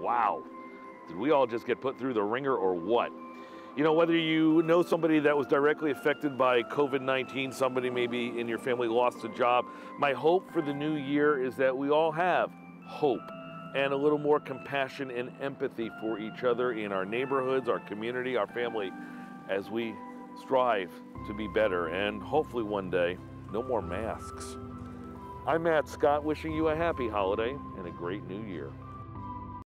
wow, did we all just get put through the ringer or what? You know, whether you know somebody that was directly affected by COVID-19, somebody maybe in your family lost a job, my hope for the new year is that we all have hope and a little more compassion and empathy for each other in our neighborhoods, our community, our family, as we strive to be better, and hopefully one day, no more masks. I'm Matt Scott, wishing you a happy holiday and a great new year.